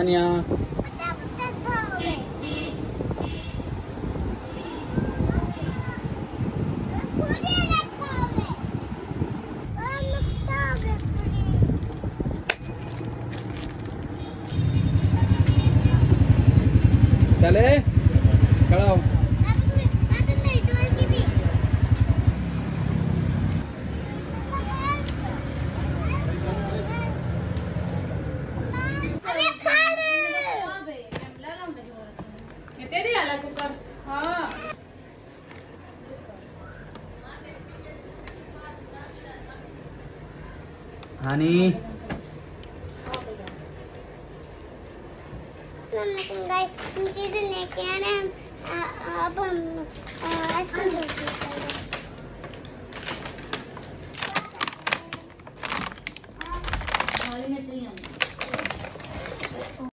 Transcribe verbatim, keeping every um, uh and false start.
तानिया चले खड़ा हो। तेरी अलग कुकर हाँ हानी चीजें लेके आने हम अब हम